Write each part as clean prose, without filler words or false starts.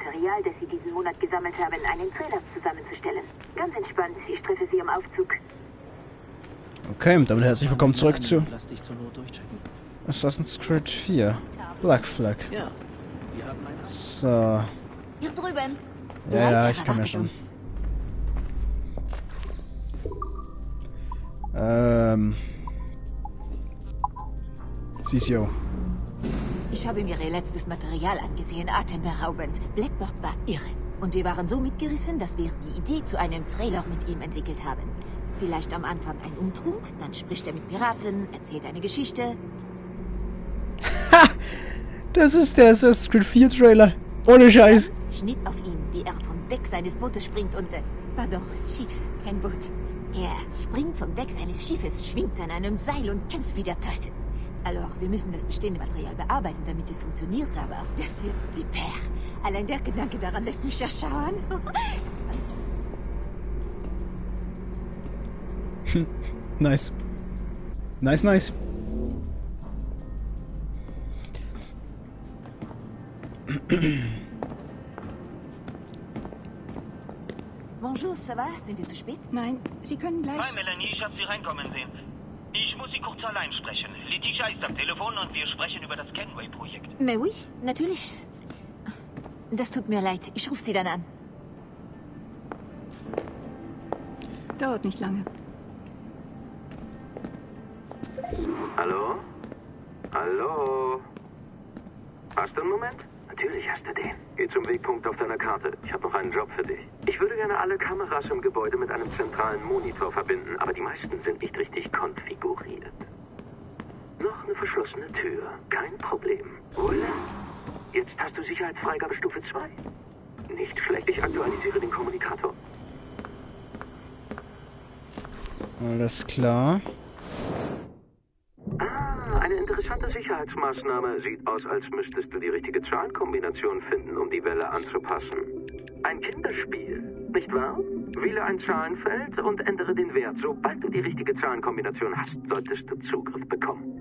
Material, das Sie diesen Monat gesammelt haben, einen Trailer zusammenzustellen. Ganz entspannt, ich treffe Sie am Aufzug. Okay, damit herzlich willkommen zurück zu Lass dich zur Not durchchecken. Assassin's Creed 4. Black Flag. Ja, wir haben eine... So. Hier drüben. Ja, ich kann ja schon. CCO. Ich habe mir ihr letztes Material angesehen, atemberaubend. Blackbird war irre. Und wir waren so mitgerissen, dass wir die Idee zu einem Trailer mit ihm entwickelt haben. Vielleicht am Anfang ein Umtrunk, dann spricht er mit Piraten, erzählt eine Geschichte. Ha! Das ist der Assassin's Creed 4 Trailer. Ohne Scheiß. Schnitt auf ihn, wie er vom Deck seines Bootes springt und... pardon, Schiff, kein Boot. Er springt vom Deck seines Schiffes, schwingt an einem Seil und kämpft wie der Teufel. Alors, wir müssen das bestehende Material bearbeiten, damit es funktioniert, aber das wird super. Allein der Gedanke daran lässt mich erschauen. Nice. Nice. Bonjour, ça va? Sind wir zu spät? Nein, Sie können gleich... Hi Melanie, ich habe Sie reinkommen sehen. Ich muss Sie kurz allein sprechen. Letitia ist am Telefon und wir sprechen über das Kenway-Projekt. Mais oui, natürlich. Das tut mir leid. Ich rufe Sie dann an. Dauert nicht lange. Hallo? Hallo? Hast du einen Moment? Natürlich hast du den. Geh zum Wegpunkt auf deiner Karte. Ich habe noch einen Job für dich. Ich würde gerne alle Kameras im Gebäude mit einem zentralen Monitor verbinden, aber die meisten sind nicht richtig konfiguriert. Noch eine verschlossene Tür. Kein Problem. Voilà. Jetzt hast du Sicherheitsfreigabe Stufe 2. Nicht schlecht. Ich aktualisiere den Kommunikator. Alles klar. Eine interessante Sicherheitsmaßnahme. Sieht aus, als müsstest du die richtige Zahlenkombination finden, um die Welle anzupassen. Ein Kinderspiel, nicht wahr? Wähle ein Zahlenfeld und ändere den Wert. Sobald du die richtige Zahlenkombination hast, solltest du Zugriff bekommen.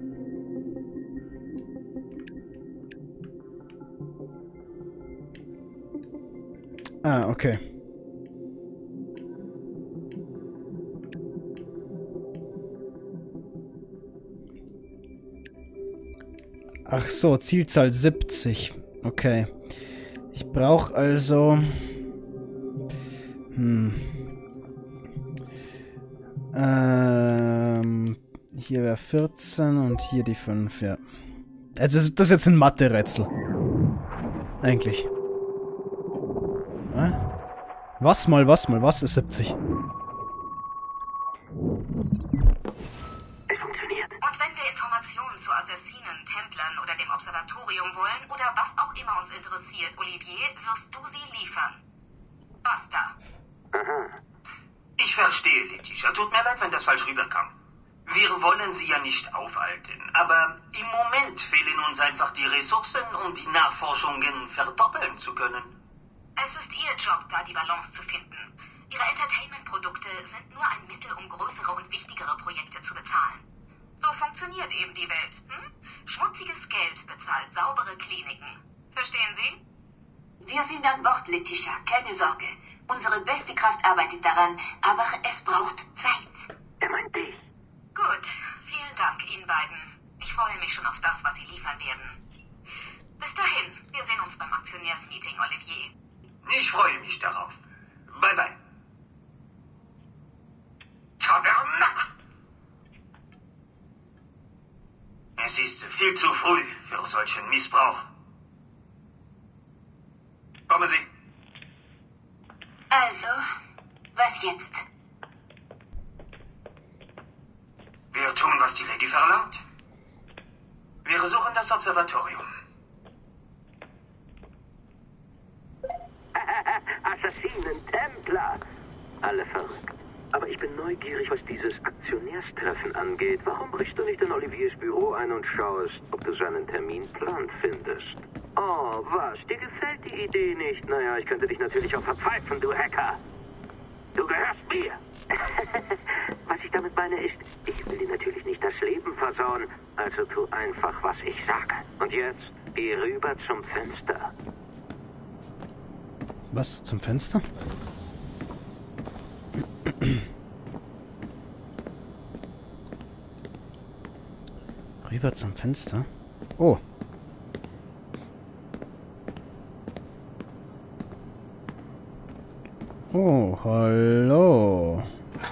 Okay. Ach so, Zielzahl 70. Okay. Ich brauche also... Hier wäre 14 und hier die 5, ja. Also das ist jetzt ein Mathe-Rätsel. Eigentlich. Was ist 70? Und wenn wir Informationen zu Assassinen, Templern oder dem Observatorium wollen oder was auch immer uns interessiert, Olivier, wirst du sie liefern. Basta. Aha. Ich verstehe, Letitia. Tut mir leid, wenn das falsch rüberkam. Wir wollen Sie ja nicht aufhalten, aber im Moment fehlen uns einfach die Ressourcen, um die Nachforschungen verdoppeln zu können. Es ist Ihr Job, da die Balance zu finden. Ihre Entertainment-Produkte sind nur ein Mittel, um größere und wichtigere Projekte zu bezahlen. So funktioniert eben die Welt. Schmutziges Geld bezahlt saubere Kliniken. Verstehen Sie? Wir sind an Bord, Letitia. Keine Sorge. Unsere beste Kraft arbeitet daran, aber es braucht Zeit. Er meint dich. Gut. Vielen Dank Ihnen beiden. Ich freue mich schon auf das, was Sie liefern werden. Bis dahin. Wir sehen uns beim Aktionärsmeeting, Olivier. Ich freue mich darauf. Bye bye. Tabernack! Es ist viel zu früh für solchen Missbrauch. Kommen Sie. Also, was jetzt? Wir tun, was die Lady verlangt. Wir suchen das Observatorium. Assassinen, Templer. Alle verrückt. Aber ich bin neugierig, was dieses Aktionärstreffen angeht. Warum brichst du nicht in Oliviers Büro ein und schaust, ob du seinen Terminplan findest? Oh, was? Dir gefällt die Idee nicht? Naja, ich könnte dich natürlich auch verpfeifen, du Hacker. Du gehörst mir. Was ich damit meine ist, ich will dir natürlich nicht das Leben versauen. Also tu einfach, was ich sage. Und jetzt, geh rüber zum Fenster. Was? Zum Fenster? Rüber zum Fenster? Oh. Oh, hallo.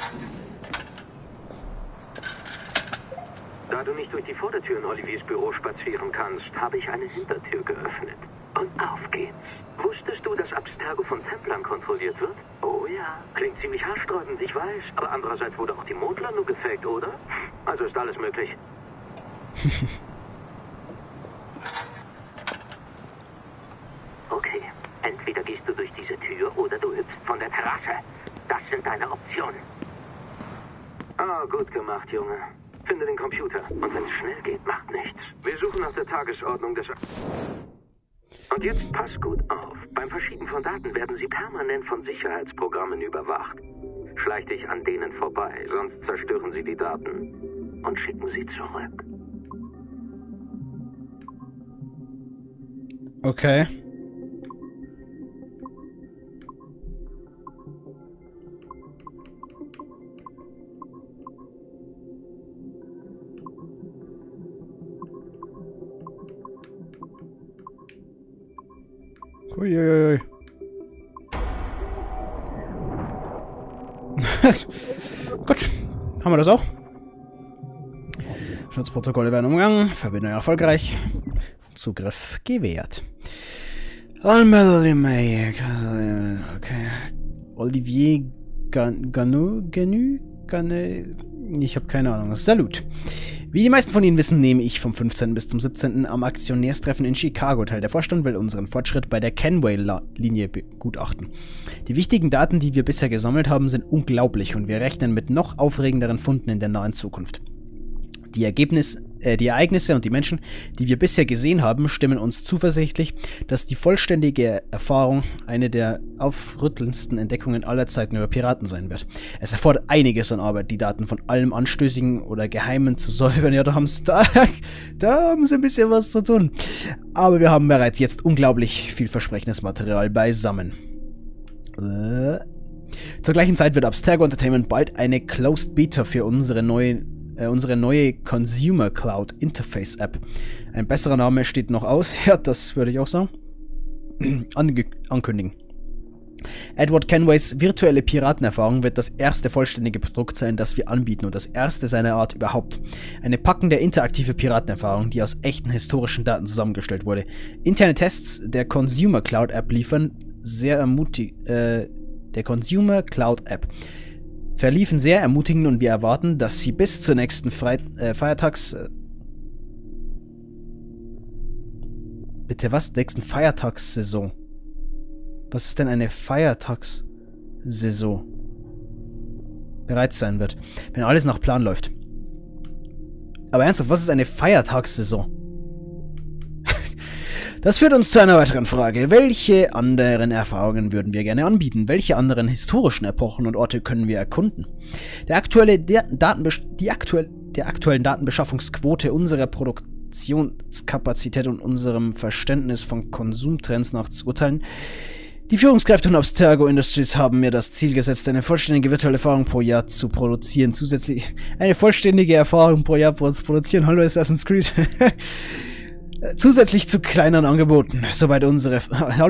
Da du nicht durch die Vordertür in Oliviers Büro spazieren kannst, habe ich eine Hintertür geöffnet. Und auf geht's. Wusstest du, dass Abstergo von Templern kontrolliert wird? Oh ja. Klingt ziemlich haarsträubend, ich weiß. Aber andererseits wurde auch die Mondlandung gefaked, oder? Also ist alles möglich. Okay. Entweder gehst du durch diese Tür oder du hüpfst von der Terrasse. Das sind deine Optionen. Ah, gut gemacht, Junge. Finde den Computer. Und wenn es schnell geht, macht nichts. Wir suchen nach der Tagesordnung des... Und jetzt pass gut auf. Beim Verschieben von Daten werden sie permanent von Sicherheitsprogrammen überwacht. Schleich dich an denen vorbei, sonst zerstören sie die Daten und schicken sie zurück. Okay. Uiuiui. Gut, haben wir das auch? Schutzprotokolle werden umgangen, Verbindung erfolgreich, Zugriff gewährt. Okay. Olivier Ganu? Ich habe keine Ahnung. Salut. Wie die meisten von Ihnen wissen, nehme ich vom 15. bis zum 17. am Aktionärstreffen in Chicago teil. Der Vorstand will unseren Fortschritt bei der Kenway-Linie begutachten. Die wichtigen Daten, die wir bisher gesammelt haben, sind unglaublich und wir rechnen mit noch aufregenderen Funden in der nahen Zukunft. Die Ereignisse und die Menschen, die wir bisher gesehen haben, stimmen uns zuversichtlich, dass die vollständige Erfahrung eine der aufrüttelndsten Entdeckungen aller Zeiten über Piraten sein wird. Es erfordert einiges an Arbeit, die Daten von allem Anstößigen oder Geheimen zu säubern. Ja, da haben sie ein bisschen was zu tun. Aber wir haben bereits jetzt unglaublich vielversprechendes Material beisammen. Zur gleichen Zeit wird Abstergo Entertainment bald eine Closed Beta für unsere neue Consumer Cloud Interface App. Ein besserer Name steht noch aus. Ja, das würde ich auch sagen. Ankündigen. Edward Kenways virtuelle Piratenerfahrung wird das erste vollständige Produkt sein, das wir anbieten und das erste seiner Art überhaupt. Eine packende interaktive Piratenerfahrung, die aus echten historischen Daten zusammengestellt wurde. Interne Tests der Consumer Cloud App verliefen sehr ermutigend und wir erwarten, dass sie bis zur nächsten nächsten Feiertagssaison. Was ist denn eine Feiertagssaison? Bereit sein wird, wenn alles nach Plan läuft. Aber ernsthaft, was ist eine Feiertagssaison? Das führt uns zu einer weiteren Frage. Welche anderen Erfahrungen würden wir gerne anbieten? Welche anderen historischen Epochen und Orte können wir erkunden? Die aktuellen Datenbeschaffungsquote, unserer Produktionskapazität und unserem Verständnis von Konsumtrends nach zu urteilen. Die Führungskräfte von Abstergo Industries haben mir das Ziel gesetzt, eine vollständige virtuelle Erfahrung pro Jahr zu produzieren. Zusätzlich eine vollständige Erfahrung pro Jahr zu produzieren. Hallo Assassin's Creed. Zusätzlich zu kleineren Angeboten, soweit unsere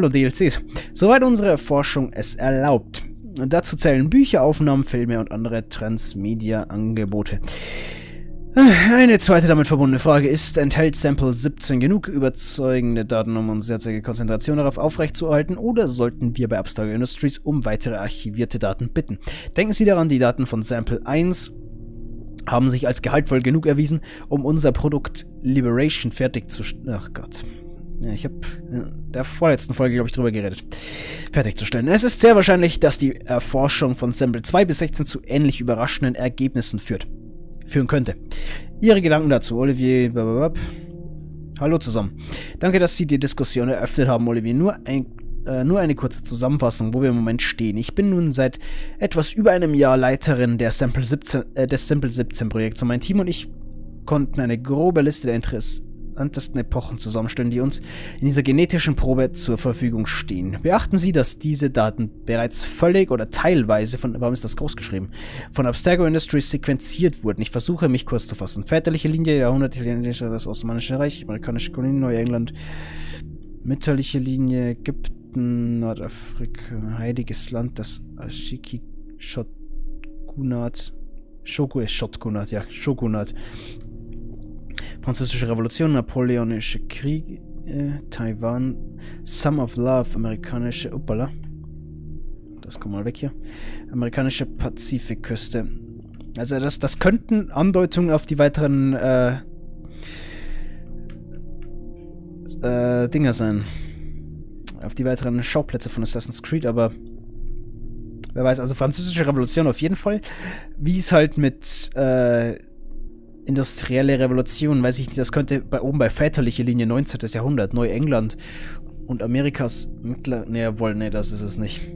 Forschung es erlaubt. Dazu zählen Bücher, Aufnahmen, Filme und andere Transmedia-Angebote. Eine zweite damit verbundene Frage ist, enthält Sample 17 genug überzeugende Daten, um unsere derzeitige Konzentration darauf aufrechtzuerhalten, oder sollten wir bei Abstergo Industries um weitere archivierte Daten bitten? Denken Sie daran, die Daten von Sample 1 haben sich als gehaltvoll genug erwiesen, um unser Produkt Liberation fertigzustellen. Ach Gott. Ja, ich habe in der vorletzten Folge, glaube ich, drüber geredet. Fertigzustellen. Es ist sehr wahrscheinlich, dass die Erforschung von Sample 2 bis 16 zu ähnlich überraschenden Ergebnissen führen könnte. Ihre Gedanken dazu, Olivier. Hallo zusammen. Danke, dass Sie die Diskussion eröffnet haben, Olivier. Nur eine kurze Zusammenfassung, wo wir im Moment stehen. Ich bin nun seit etwas über einem Jahr Leiterin des Sample 17 Projekts und mein Team und ich konnten eine grobe Liste der interessantesten Epochen zusammenstellen, die uns in dieser genetischen Probe zur Verfügung stehen. Beachten Sie, dass diese Daten bereits völlig oder teilweise von, warum ist das groß geschrieben, von Abstergo Industries sequenziert wurden. Ich versuche, mich kurz zu fassen. Väterliche Linie, Jahrhundert, italienische, das Osmanische Reich, amerikanische Kolonien, Neuengland, mütterliche Linie, Ägypten, Nordafrika, Heiliges Land, das Ashiki-Shogunat, Shogunat, Französische Revolution, Napoleonische Kriege, Taiwan, Sum of Love, amerikanische, uppala, das kommt mal weg hier, amerikanische Pazifikküste. Also das könnten Andeutungen auf die weiteren Dinger sein. Auf die weiteren Schauplätze von Assassin's Creed, aber wer weiß, also Französische Revolution auf jeden Fall. Wie es halt mit industrielle Revolution, weiß ich nicht, das könnte oben bei väterliche Linie 19. Jahrhundert, Neuengland und Amerikas nee, das ist es nicht.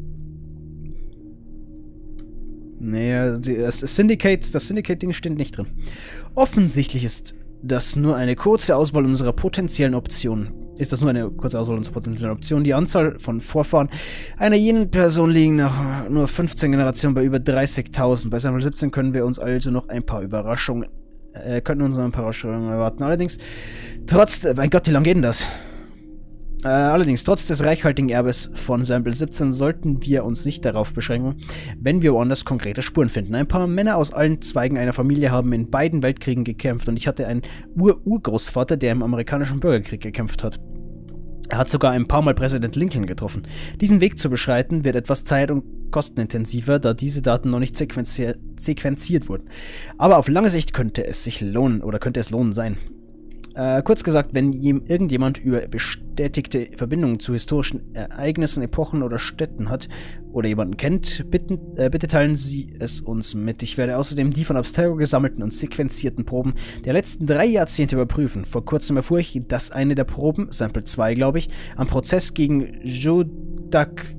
Nee, das Syndicate-Ding steht nicht drin. Offensichtlich ist das nur eine kurze Auswahl unserer potenziellen Optionen. Die Anzahl von Vorfahren einer jenen Person liegen nach nur 15 Generationen bei über 30.000. Bei Sample 17 können wir uns also noch ein paar Überraschungen erwarten. Allerdings, mein Gott, wie lange geht denn das? Trotz des reichhaltigen Erbes von Sample 17 sollten wir uns nicht darauf beschränken, wenn wir woanders konkrete Spuren finden. Ein paar Männer aus allen Zweigen einer Familie haben in beiden Weltkriegen gekämpft und ich hatte einen Urgroßvater, der im amerikanischen Bürgerkrieg gekämpft hat. Er hat sogar ein paar Mal Präsident Lincoln getroffen. Diesen Weg zu beschreiten wird etwas zeit- und kostenintensiver, da diese Daten noch nicht sequenziert wurden. Aber auf lange Sicht könnte es lohnen sein. Kurz gesagt, wenn irgendjemand über bestätigte Verbindungen zu historischen Ereignissen, Epochen oder Städten hat oder jemanden kennt, bitte teilen Sie es uns mit. Ich werde außerdem die von Abstergo gesammelten und sequenzierten Proben der letzten 3 Jahrzehnte überprüfen. Vor kurzem erfuhr ich, dass eine der Proben, Sample 2 glaube ich, am Prozess gegen Jodak,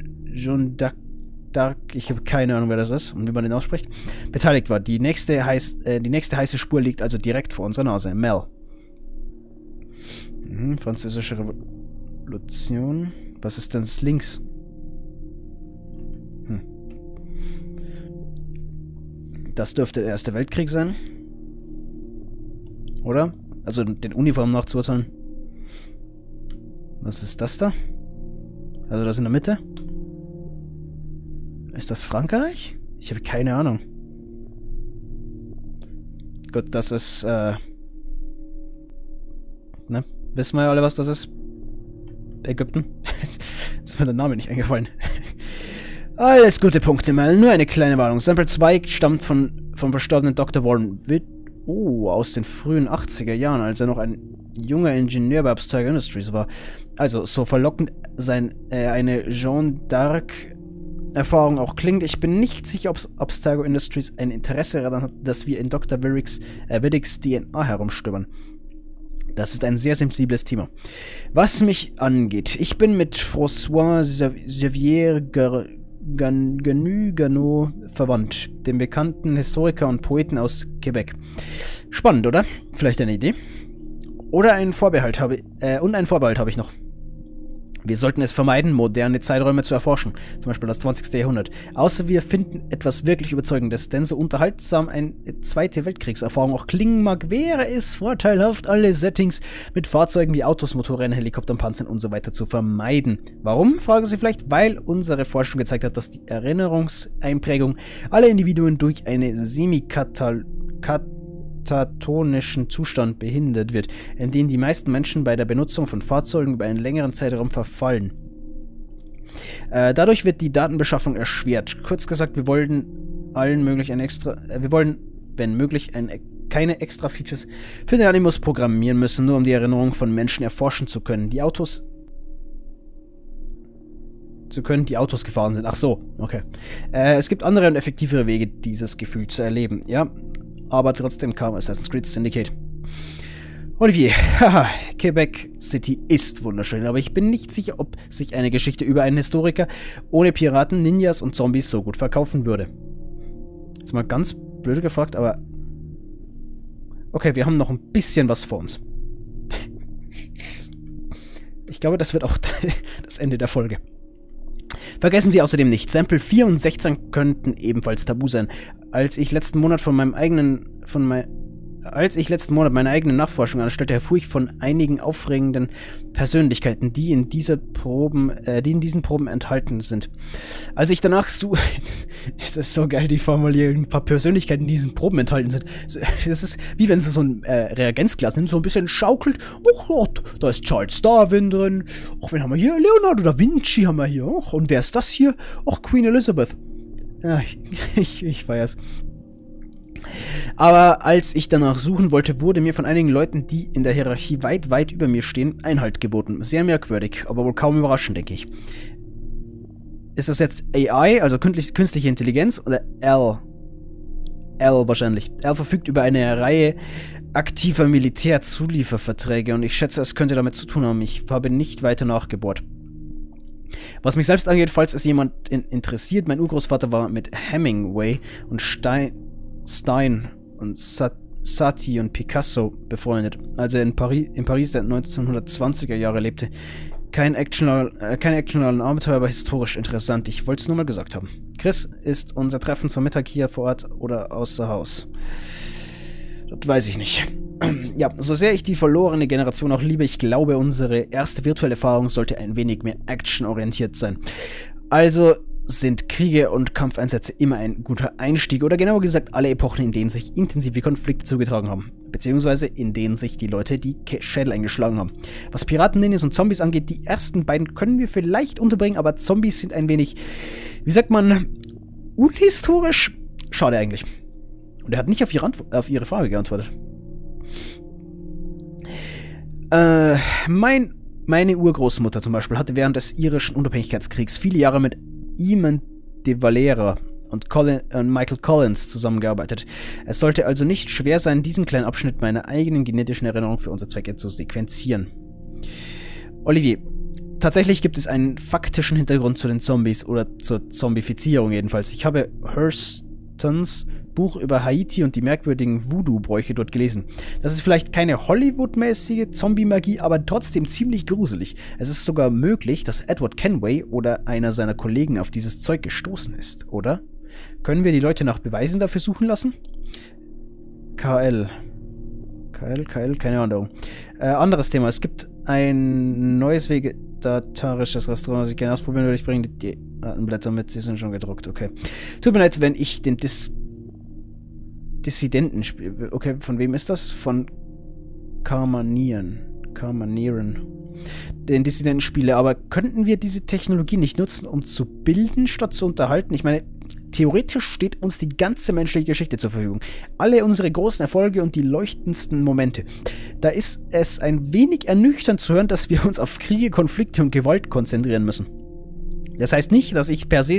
ich habe keine Ahnung, wer das ist und wie man den ausspricht, beteiligt war. Die nächste heiße Spur liegt also direkt vor unserer Nase. Mel. Französische Revolution. Was ist denn das links? Das dürfte der Erste Weltkrieg sein. Oder? Also den Uniformen nachzuurteilen. Was ist das da? Also das in der Mitte? Ist das Frankreich? Ich habe keine Ahnung. Gut, das ist, ne? Wissen wir ja alle, was das ist? Ägypten? Jetzt ist mir der Name nicht eingefallen. Alles gute Punkte, mal. Nur eine kleine Warnung. Sample 2 stammt vom verstorbenen Dr. Warren Witt. Aus den frühen 80er Jahren, als er noch ein junger Ingenieur bei Abstergo Industries war. Also, so verlockend eine Jeanne d'Arc-Erfahrung auch klingt, ich bin nicht sicher, ob Abstergo Industries ein Interesse daran hat, dass wir in Dr. Widdicks DNA herumstöbern. Das ist ein sehr sensibles Thema. Was mich angeht, ich bin mit François Xavier Ganot verwandt, dem bekannten Historiker und Poeten aus Quebec. Spannend, oder? Vielleicht eine Idee? Oder einen Vorbehalt habe ich noch. Wir sollten es vermeiden, moderne Zeiträume zu erforschen, zum Beispiel das 20. Jahrhundert. Außer wir finden etwas wirklich Überzeugendes, denn so unterhaltsam eine Zweite Weltkriegserfahrung auch klingen mag, wäre es vorteilhaft, alle Settings mit Fahrzeugen wie Autos, Motorrädern, Helikoptern, Panzern und so weiter zu vermeiden. Warum, fragen Sie vielleicht? Weil unsere Forschung gezeigt hat, dass die Erinnerungseinprägung aller Individuen durch eine katatonischen Zustand behindert wird, in den die meisten Menschen bei der Benutzung von Fahrzeugen über einen längeren Zeitraum verfallen. Dadurch wird die Datenbeschaffung erschwert. Kurz gesagt, wir wollen, wenn möglich, keine extra Features für den Animus programmieren müssen, nur um die Erinnerung von Menschen erforschen zu können. Die Autos gefahren sind. Ach so, okay. Es gibt andere und effektivere Wege, dieses Gefühl zu erleben. Ja, aber trotzdem kam Assassin's Creed Syndicate. Olivier, haha, Quebec City ist wunderschön, aber ich bin nicht sicher, ob sich eine Geschichte über einen Historiker ohne Piraten, Ninjas und Zombies so gut verkaufen würde. Jetzt mal ganz blöd gefragt, aber okay, wir haben noch ein bisschen was vor uns. Ich glaube, das wird auch das Ende der Folge. Vergessen Sie außerdem nicht, Sample 4 und 16 könnten ebenfalls tabu sein. Als ich letzten Monat meine eigene Nachforschung anstellte, erfuhr ich von einigen aufregenden Persönlichkeiten, die in diesen Proben enthalten sind. Als ich danach es ist so geil, die Formulierung, ein paar Persönlichkeiten, die in diesen Proben enthalten sind. Das ist wie wenn sie so ein Reagenzglas nimmt, so ein bisschen schaukelt. Oh, da ist Charles Darwin drin. Och, wen haben wir hier? Leonardo da Vinci haben wir hier. Och, und wer ist das hier? Och, Queen Elizabeth. Ja, ich feier's. Aber als ich danach suchen wollte, wurde mir von einigen Leuten, die in der Hierarchie weit, weit über mir stehen, Einhalt geboten. Sehr merkwürdig, aber wohl kaum überraschend, denke ich. Ist das jetzt AI, also künstliche Intelligenz, oder L? L wahrscheinlich. L verfügt über eine Reihe aktiver Militärzulieferverträge und ich schätze, es könnte damit zu tun haben. Ich habe nicht weiter nachgebohrt. Was mich selbst angeht, falls es jemand interessiert, mein Urgroßvater war mit Hemingway und Stein und Satie und Picasso befreundet, als er in Paris der 1920er Jahre lebte. Kein actionalen Abenteuer, aber historisch interessant. Ich wollte es nur mal gesagt haben. Chris, ist unser Treffen zum Mittag hier vor Ort oder außer Haus? Das weiß ich nicht. Ja, so sehr ich die verlorene Generation auch liebe, ich glaube, unsere erste virtuelle Erfahrung sollte ein wenig mehr actionorientiert sein. Also sind Kriege und Kampfeinsätze immer ein guter Einstieg, oder genauer gesagt alle Epochen, in denen sich intensive Konflikte zugetragen haben, beziehungsweise in denen sich die Leute die Schädel eingeschlagen haben. Was Piraten, Ninjas und Zombies angeht, die ersten beiden können wir vielleicht unterbringen, aber Zombies sind ein wenig, wie sagt man, unhistorisch? Schade eigentlich. Und er hat nicht auf ihre Frage geantwortet. Meine Urgroßmutter zum Beispiel hatte während des irischen Unabhängigkeitskriegs viele Jahre mit Eamon de Valera und Michael Collins zusammengearbeitet. Es sollte also nicht schwer sein, diesen kleinen Abschnitt meiner eigenen genetischen Erinnerung für unsere Zwecke zu sequenzieren. Olivier, tatsächlich gibt es einen faktischen Hintergrund zu den Zombies oder zur Zombifizierung jedenfalls. Ich habe Hurstons Buch über Haiti und die merkwürdigen Voodoo-Bräuche dort gelesen. Das ist vielleicht keine Hollywood-mäßige Zombie-Magie, aber trotzdem ziemlich gruselig. Es ist sogar möglich, dass Edward Kenway oder einer seiner Kollegen auf dieses Zeug gestoßen ist, oder? Können wir die Leute nach Beweisen dafür suchen lassen? KL, keine Ahnung. Anderes Thema. Es gibt ein neues vegetarisches Restaurant, das ich gerne ausprobieren würde. Ich bringe die Datenblätter mit, sie sind schon gedruckt, okay. Tut mir leid, wenn ich den Dissidenten spiele. Okay, von wem ist das? Von Carmanieren. Den Dissidenten spiele. Aber könnten wir diese Technologie nicht nutzen, um zu bilden, statt zu unterhalten? Ich meine, theoretisch steht uns die ganze menschliche Geschichte zur Verfügung. Alle unsere großen Erfolge und die leuchtendsten Momente. Da ist es ein wenig ernüchternd zu hören, dass wir uns auf Kriege, Konflikte und Gewalt konzentrieren müssen. Das heißt nicht, dass ich per se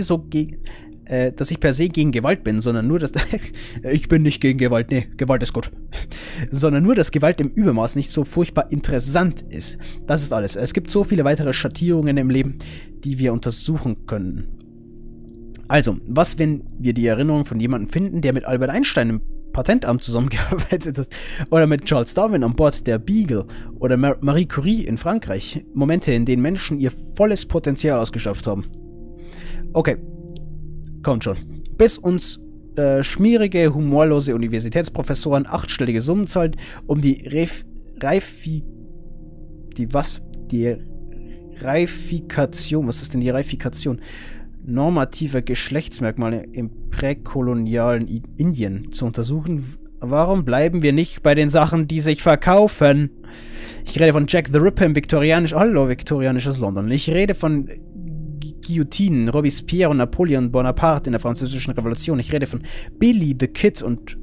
gegen Gewalt bin, sondern nur, dass ich bin nicht gegen Gewalt, nee, Gewalt ist gut. Sondern nur, dass Gewalt im Übermaß nicht so furchtbar interessant ist. Das ist alles. Es gibt so viele weitere Schattierungen im Leben, die wir untersuchen können. Also, was, wenn wir die Erinnerung von jemandem finden, der mit Albert Einstein im Patentamt zusammengearbeitet hat, oder mit Charles Darwin an Bord der Beagle, oder Marie Curie in Frankreich. Momente, in denen Menschen ihr volles Potenzial ausgeschöpft haben. Okay. Kommt schon. Bis uns schmierige, humorlose Universitätsprofessoren 8-stellige Summen zahlen, um die Reifikation, was ist denn die Reifikation? Normativer Geschlechtsmerkmale im präkolonialen Indien zu untersuchen. Warum bleiben wir nicht bei den Sachen, die sich verkaufen? Ich rede von Jack the Ripper im viktorianisches London. Ich rede von Guillotinen, Robespierre und Napoleon Bonaparte in der französischen Revolution. Ich rede von Billy the Kid und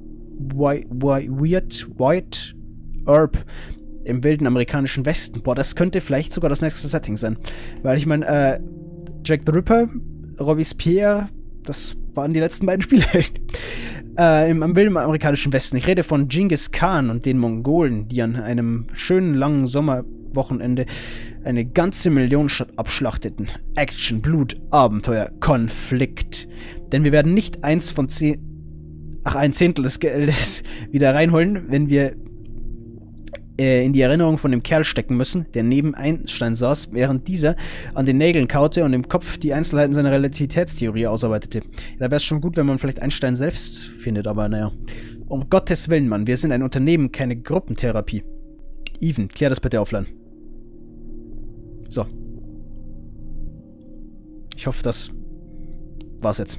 Wyatt Earp im wilden amerikanischen Westen. Boah, das könnte vielleicht sogar das nächste Setting sein. Weil ich meine, Jack the Ripper, Robespierre, das waren die letzten beiden Spiele. Im wilden amerikanischen Westen. Ich rede von Genghis Khan und den Mongolen, die an einem schönen langen Sommerwochenende eine ganze Millionenstadt abschlachteten. Action, Blut, Abenteuer, Konflikt. Denn wir werden nicht ein Zehntel des Geldes wieder reinholen, wenn wir in die Erinnerung von dem Kerl stecken müssen, der neben Einstein saß, während dieser an den Nägeln kaute und im Kopf die Einzelheiten seiner Relativitätstheorie ausarbeitete. Da wäre es schon gut, wenn man vielleicht Einstein selbst findet, aber naja. Um Gottes Willen, Mann, wir sind ein Unternehmen, keine Gruppentherapie. Even, klär das bitte offline. So. Ich hoffe, das war's jetzt.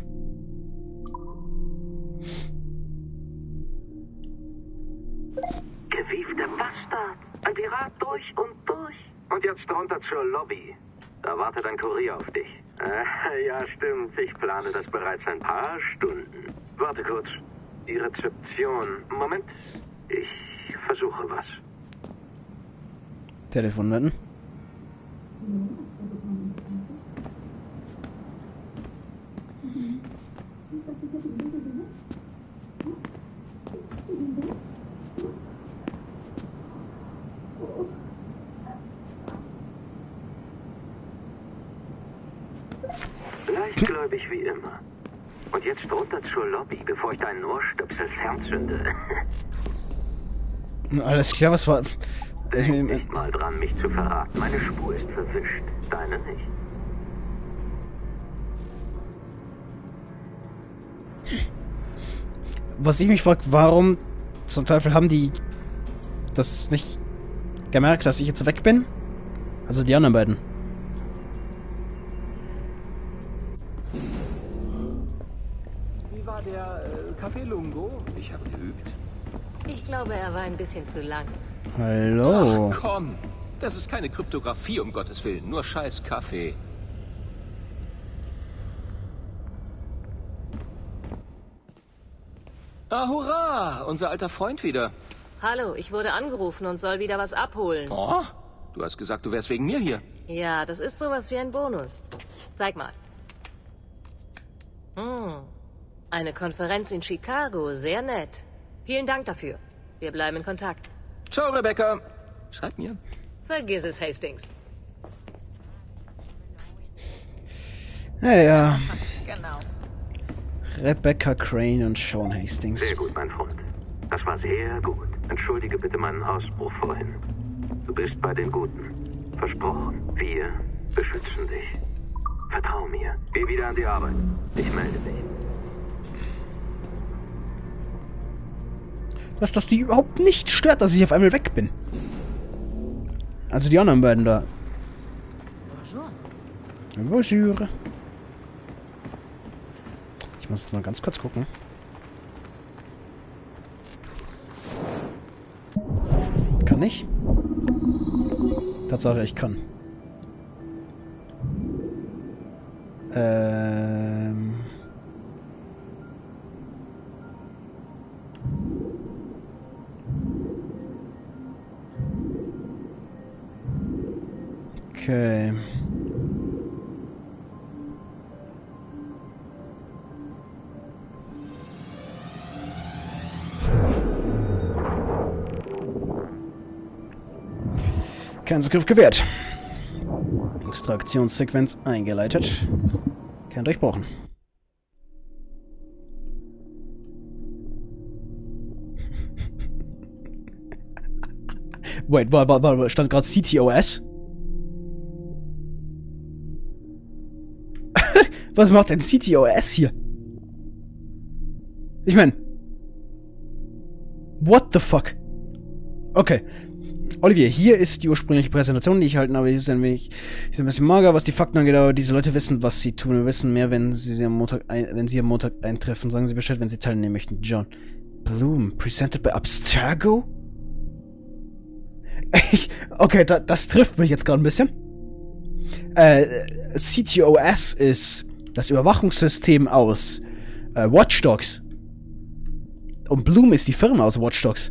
Gewiefter Bastard. Ein Pirat durch und durch. Und jetzt runter zur Lobby. Da wartet ein Kurier auf dich. Ja, stimmt. Ich plane das bereits ein paar Stunden. Warte kurz. Die Rezeption. Moment. Ich versuche was. Telefon nennen. Leichtgläubig wie immer. Und jetzt runter zur Lobby, bevor ich deinen Ohrstöpsel fernzünde. Alles klar, was war... Denk nicht mal dran, mich zu verraten. Meine Spur ist verwischt. Deine nicht. Was ich mich frage, warum zum Teufel haben die das nicht gemerkt, dass ich jetzt weg bin? Also die anderen beiden. Wie war der Café Lungo? Ich habe geübt. Ich glaube, er war ein bisschen zu lang. Hallo. Ach komm, das ist keine Kryptographie, um Gottes Willen. Nur scheiß Kaffee. Ah, hurra! Unser alter Freund wieder. Hallo, ich wurde angerufen und soll wieder was abholen. Oh, du hast gesagt, du wärst wegen mir hier. Ja, das ist sowas wie ein Bonus. Zeig mal. Eine Konferenz in Chicago, sehr nett. Vielen Dank dafür. Wir bleiben in Kontakt. Ciao, Rebecca. Schreib mir. Vergiss es, Hastings. Ja. Genau. Rebecca Crane und Sean Hastings. Sehr gut, mein Freund. Das war sehr gut. Entschuldige bitte meinen Ausbruch vorhin. Du bist bei den Guten. Versprochen. Wir beschützen dich. Vertrau mir. Geh wieder an die Arbeit. Ich melde mich. Dass das die überhaupt nicht stört, dass ich auf einmal weg bin. Also die anderen beiden da. Bonjour. Ich muss jetzt mal ganz kurz gucken. Kann ich? Tatsache, ich kann. Okay. Kein Zugriff gewährt. Extraktionssequenz eingeleitet. Kein durchbrochen. Wait, stand gerade CTOS? Was macht denn CTOS hier? Ich mein... What the fuck? Okay. Olivier, hier ist die ursprüngliche Präsentation, die ich halten, aber die ist ein bisschen mager, was die Fakten angeht, aber diese Leute wissen, was sie tun. Wir wissen mehr, wenn sie am Montag eintreffen. Sagen Sie Bescheid, wenn Sie teilnehmen möchten. John. Bloom, presented by Abstergo? Okay, das trifft mich jetzt gerade ein bisschen. CTOS ist das Überwachungssystem aus Watch Dogs. Und Bloom ist die Firma aus Watch Dogs.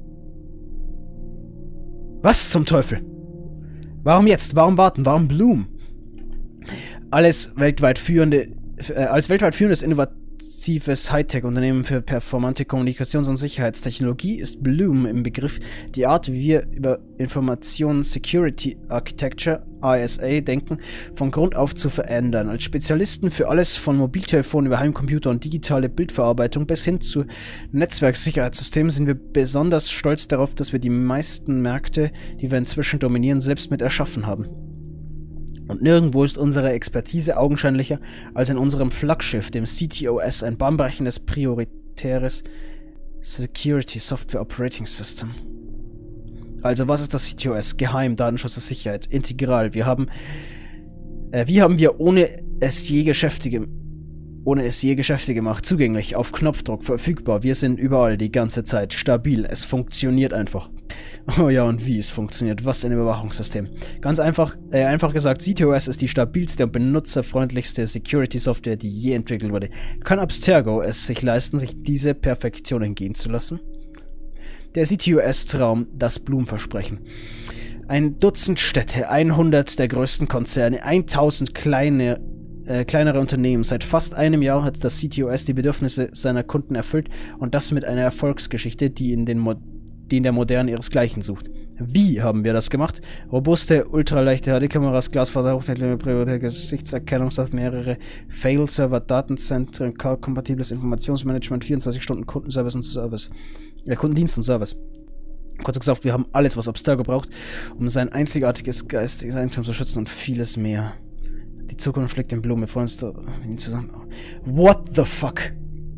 Was zum Teufel? Warum jetzt? Warum warten? Warum Bloom? Als weltweit führendes progressives Hightech-Unternehmen für performante Kommunikations- und Sicherheitstechnologie ist Blume im Begriff, die Art, wie wir über Information Security Architecture, ISA, denken, von Grund auf zu verändern. Als Spezialisten für alles von Mobiltelefon über Heimcomputer und digitale Bildverarbeitung bis hin zu Netzwerksicherheitssystemen sind wir besonders stolz darauf, dass wir die meisten Märkte, die wir inzwischen dominieren, selbst mit erschaffen haben. Und nirgendwo ist unsere Expertise augenscheinlicher als in unserem Flaggschiff, dem CTOS, ein bahnbrechendes, prioritäres Security Software Operating System. Also, was ist das CTOS? Geheim, Datenschutz und Sicherheit, integral. Wie haben wir ohne es je Geschäfte gemacht, zugänglich, auf Knopfdruck, verfügbar. Wir sind überall, die ganze Zeit, stabil. Es funktioniert einfach. Oh ja, und wie es funktioniert. Was ein Überwachungssystem. Ganz einfach gesagt, CTOS ist die stabilste und benutzerfreundlichste Security-Software, die je entwickelt wurde. Kann Abstergo es sich leisten, sich diese Perfektion entgehen zu lassen? Der CTOS-Traum, das Blumenversprechen. Ein Dutzend Städte, 100 der größten Konzerne, 1000 kleinere Unternehmen. Seit fast einem Jahr hat das CTOS die Bedürfnisse seiner Kunden erfüllt und das mit einer Erfolgsgeschichte, die in der Moderne ihresgleichen sucht. Wie haben wir das gemacht? Robuste, ultraleichte HD-Kameras, Glasfaser, prioritär Gesichtserkennung, mehrere Fail-Server, Datenzentren, kompatibles Informationsmanagement, 24 Stunden Kundenservice und Service. Kundendienst und Service. Kurz gesagt, wir haben alles, was Abstergo braucht, um sein einzigartiges geistiges Eigentum zu schützen und vieles mehr. Die Zukunft liegt in Blume, vor uns zusammen. What the fuck?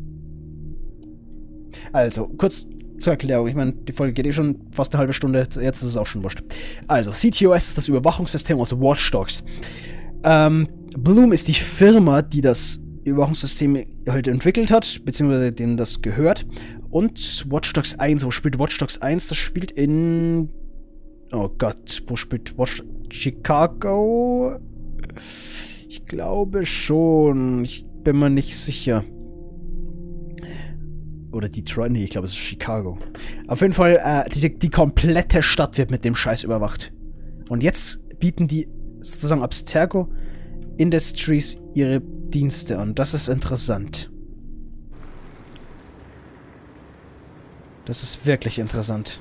Also, kurz zur Erklärung. Ich meine, die Folge geht eh schon fast eine halbe Stunde. Jetzt ist es auch schon wurscht. Also, CTOS ist das Überwachungssystem aus Watch Dogs. Blume ist die Firma, die das Überwachungssystem halt entwickelt hat, beziehungsweise dem das gehört. Und Watch Dogs 1, wo spielt Watch Dogs 1? Das spielt in... Oh Gott, wo spielt Chicago? Ich glaube schon. Ich bin mir nicht sicher. Oder Detroit? Nee, ich glaube, es ist Chicago. Auf jeden Fall, die komplette Stadt wird mit dem Scheiß überwacht. Und jetzt bieten die sozusagen Abstergo Industries ihre Dienste an. Das ist interessant. Das ist wirklich interessant.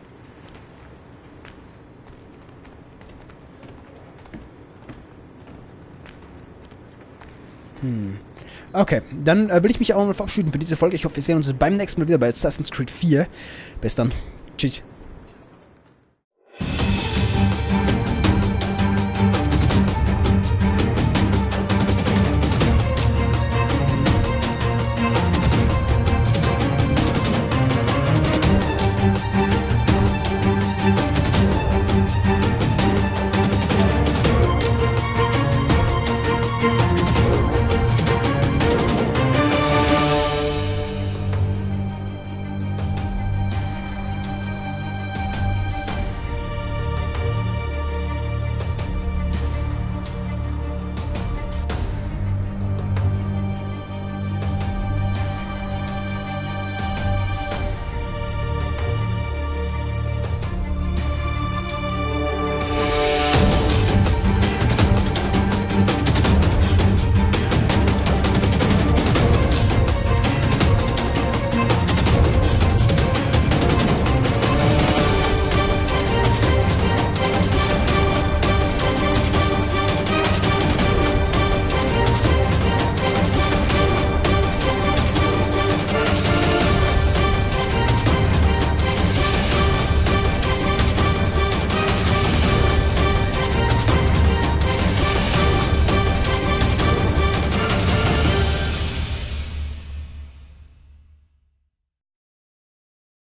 Okay, dann will ich mich auch mal verabschieden für diese Folge. Ich hoffe, wir sehen uns beim nächsten Mal wieder bei Assassin's Creed 4. Bis dann. Tschüss.